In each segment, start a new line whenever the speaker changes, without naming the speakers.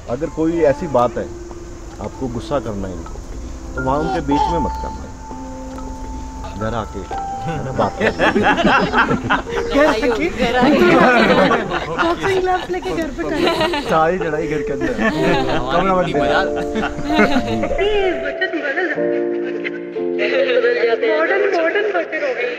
अगर कोई ऐसी बात है आपको गुस्सा करना है इनको, तो वहाँ उनके बीच में मत करना है, घर आके बात
बॉक्सिंग ग्लव्स लेके घर पे करना,
सारी लड़ाई घर के अंदर।
मॉडर्न बच्चे हो गए।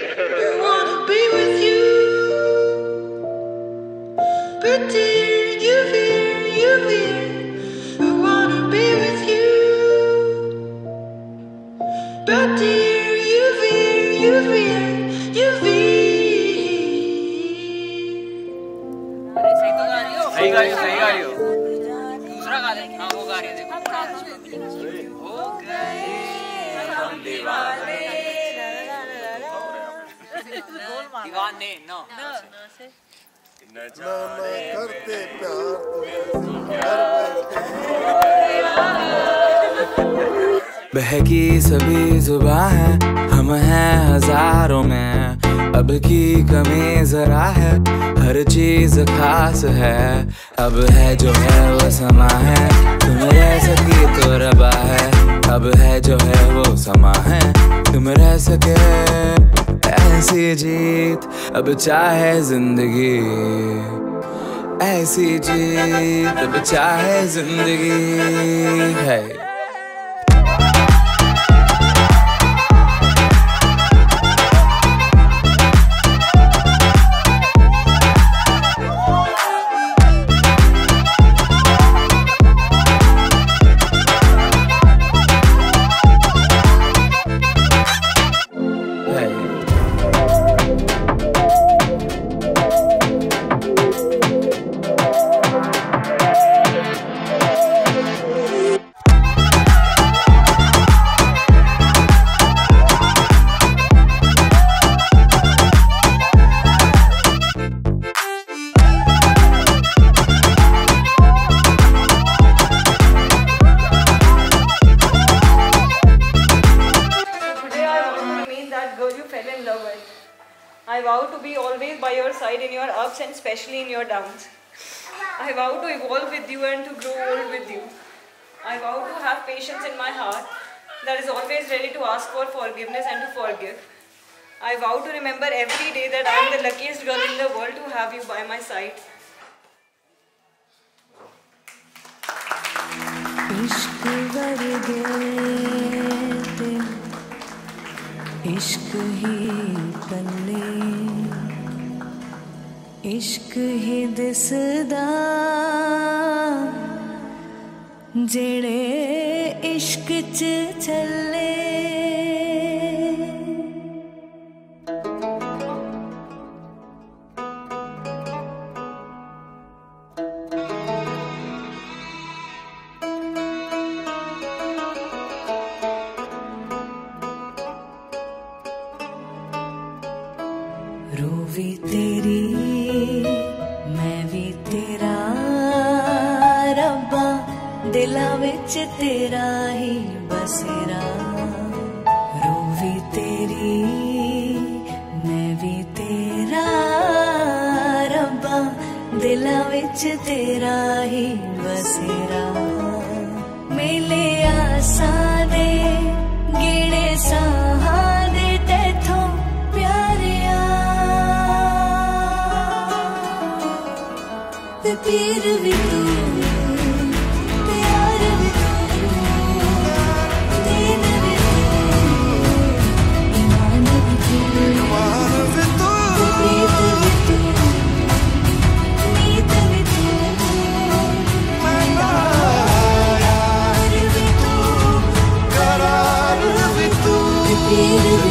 सही गा रही हो। दूसरा गा दे। हाँ वो गा रही है, देखो। हो गए हम दीवाने। दीवाने नो न करते प्यार
बहकी सभी जुबां है, हम हैं हजारों में, अब की कमी जरा है, हर चीज खास है, अब है जो है वो समा है, तुम रह सकी तो रबा है, अब है जो है वो समा है, तुम रह सके ऐसी जीत, अब चाहे जिंदगी ऐसी जीत, अब चाहे जिंदगी है।
I vow to be always by your side in your ups and especially in your downs. I vow to evolve with you and to grow old with you. I vow to have patience in my heart that is always ready to ask for forgiveness and to forgive. I vow to remember every day that I am the luckiest girl in the world to have you by my side.
इश्क ही पल्ले इश्क ही दिसदा जेड़े इश्क च चले Ruby तेरी मैं भी तेरा रब्बा दिला विच तेरा ही बसेरा रूवी तेरी मैं भी तेरा रब्बा दिला विच तेरा ही बसेरा मेले आसा दे गिड़े साहा दे तैथों प्यारिया पीर भी तू प्यार भी तू दीन भी तू ईमान भी तू प्रीत भी तू नीत भी तू यार भी तू करार भी तू पीर